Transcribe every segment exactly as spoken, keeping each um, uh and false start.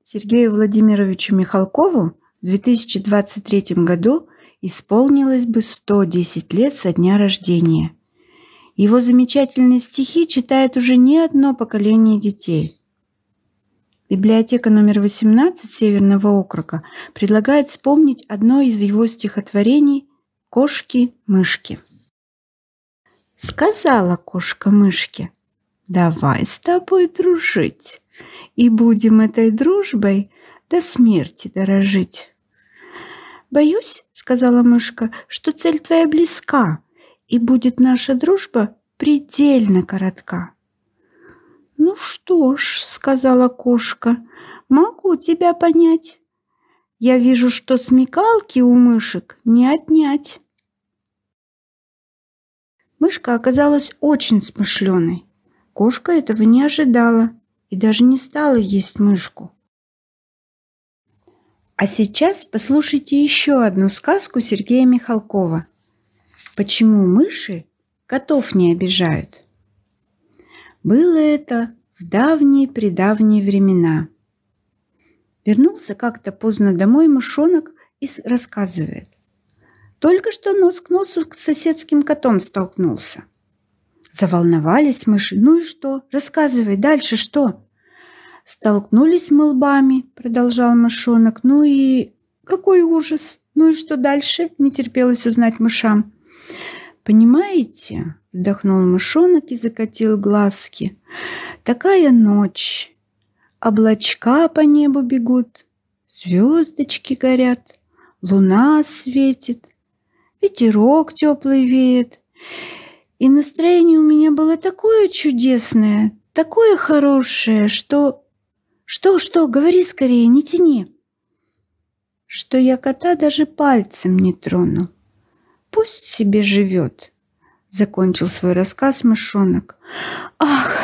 Сергею Владимировичу Михалкову в две тысячи двадцать третьем году исполнилось бы сто десять лет со дня рождения. Его замечательные стихи читает уже не одно поколение детей. Библиотека номер восемнадцать Северного округа предлагает вспомнить одно из его стихотворений «Кошки-мышки». Сказала кошка мышке: «Давай с тобой дружить, и будем этой дружбой до смерти дорожить». «Боюсь, — сказала мышка, — что цель твоя близка, и будет наша дружба предельно коротка». «Ну что ж, — сказала кошка, — могу тебя понять. Я вижу, что смекалки у мышек не отнять». Мышка оказалась очень смышленой. Кошка этого не ожидала и даже не стала есть мышку. А сейчас послушайте еще одну сказку Сергея Михалкова. «Почему мыши котов не обижают?» Было это в давние-предавние времена. Вернулся как-то поздно домой мышонок и рассказывает. Только что нос к носу с соседским котом столкнулся. Заволновались мыши. «Ну и что? Рассказывай, дальше что?» «Столкнулись мы лбами, — продолжал мышонок. — Ну и какой ужас! Ну и что дальше?» — не терпелось узнать мышам. «Понимаете, — вздохнул мышонок и закатил глазки, — такая ночь, облачка по небу бегут, звездочки горят, луна светит, ветерок теплый веет. И настроение у меня было такое чудесное, такое хорошее, что... Что, что, говори скорее, не тяни. Что я кота даже пальцем не трону. Пусть себе живет», — закончил свой рассказ мышонок. «Ах,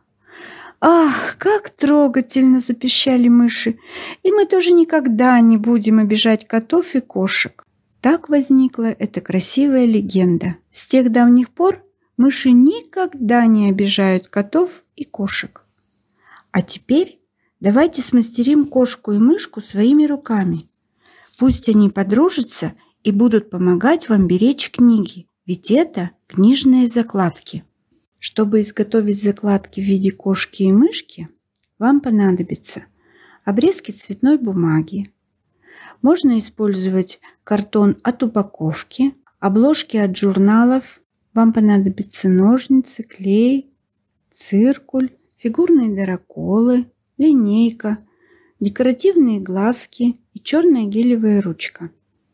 ах, как трогательно!» — запищали мыши. «И мы тоже никогда не будем обижать котов и кошек». Так возникла эта красивая легенда. С тех давних пор мыши никогда не обижают котов и кошек. А теперь давайте смастерим кошку и мышку своими руками. Пусть они подружатся и будут помогать вам беречь книги, ведь это книжные закладки. Чтобы изготовить закладки в виде кошки и мышки, вам понадобится обрезки цветной бумаги. Можно использовать картон от упаковки, обложки от журналов. Вам понадобятся ножницы, клей, циркуль, фигурные дыроколы, линейка, декоративные глазки и черная гелевая ручка.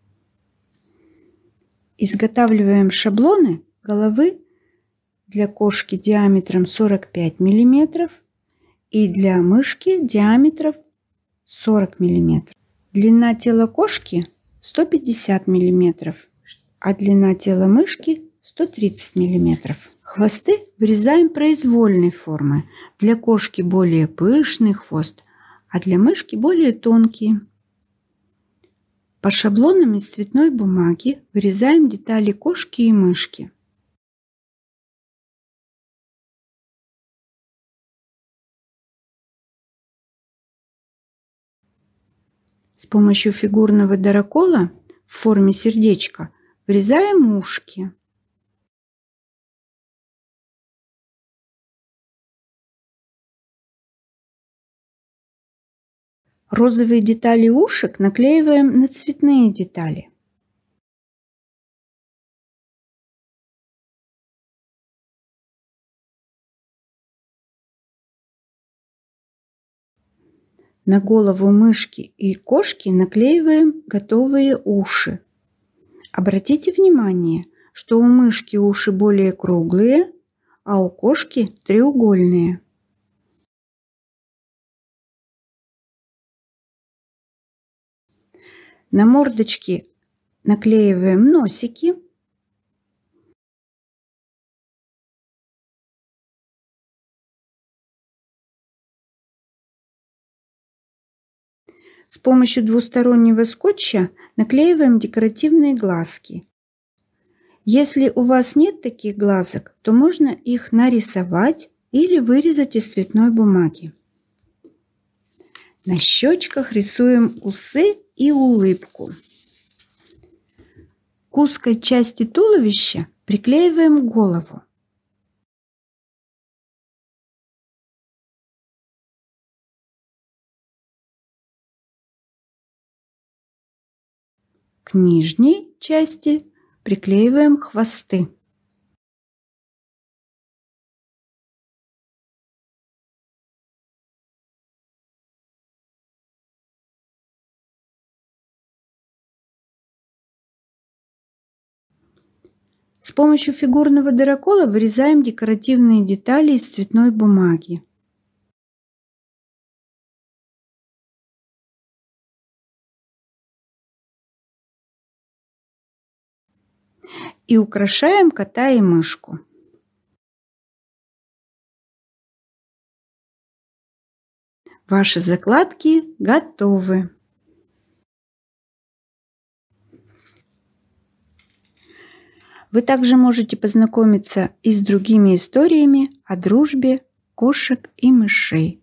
Изготавливаем шаблоны головы для кошки диаметром сорок пять миллиметров и для мышки диаметром сорок миллиметров. Длина тела кошки сто пятьдесят миллиметров, а длина тела мышки сто тридцать миллиметров. Хвосты вырезаем произвольной формы. Для кошки более пышный хвост, а для мышки более тонкий. По шаблонам из цветной бумаги вырезаем детали кошки и мышки. С помощью фигурного дырокола в форме сердечка вырезаем ушки. Розовые детали ушек наклеиваем на цветные детали. На голову мышки и кошки наклеиваем готовые уши. Обратите внимание, что у мышки уши более круглые, а у кошки треугольные. На мордочки наклеиваем носики. С помощью двустороннего скотча наклеиваем декоративные глазки. Если у вас нет таких глазок, то можно их нарисовать или вырезать из цветной бумаги. На щечках рисуем усы и улыбку. К узкой части туловища приклеиваем голову. К нижней части приклеиваем хвосты. С помощью фигурного дырокола вырезаем декоративные детали из цветной бумаги. И украшаем кота и мышку. Ваши закладки готовы. Вы также можете познакомиться и с другими историями о дружбе кошек и мышей.